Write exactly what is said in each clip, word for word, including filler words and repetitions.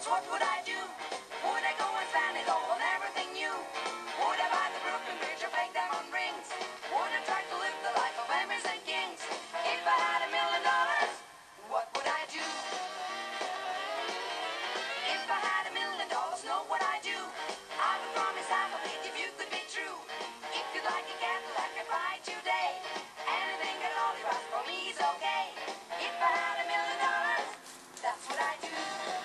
dollars, what would I do? Would I go and spend it all on everything new? Would I buy the Brooklyn Bridge or fake diamond rings? Would I try to live the life of emperors and kings? If I had a million dollars, what would I do? If I had a million dollars, know what I do? I would promise half of it if you could be true. If you'd like a Cadillac, I'd buy it today. Anything at all you ask for me is okay. If I had a million dollars, that's what I do.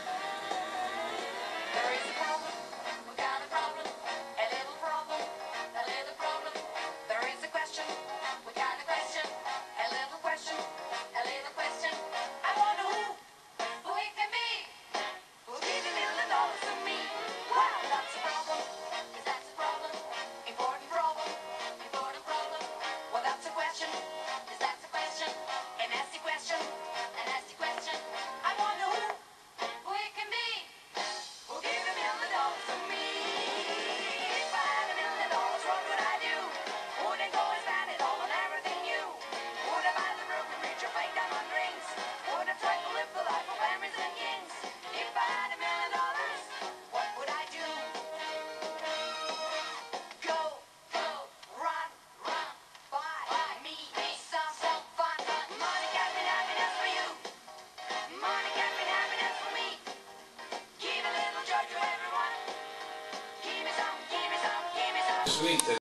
There is a problem, we got a problem, a little problem, a little problem. There is a question, we got a question, a little question, a little question. I wonder who, who it can be, who'll give a million dollars to me. Wow, that's a problem, 'cause that's a problem, important problem, important problem. Well, that's a question, 'cause that's a question, a nasty question, a nasty question. I wonder who, who it can be, who'll give a million dollars to me. If I had a million dollars, what would I do? Would I go and spend it all on everything new? Would I buy the Brooklyn Bridge or fake diamond rings? Would I try to live the life of emperors and kings? If I had a million dollars, what would I do? Go, go, run, run, buy, buy me, me some, some fun. Money can be happiness for you. Money can be happiness for me. Give a little joy to everyone. Give me some, give me some, give me some. Sweet.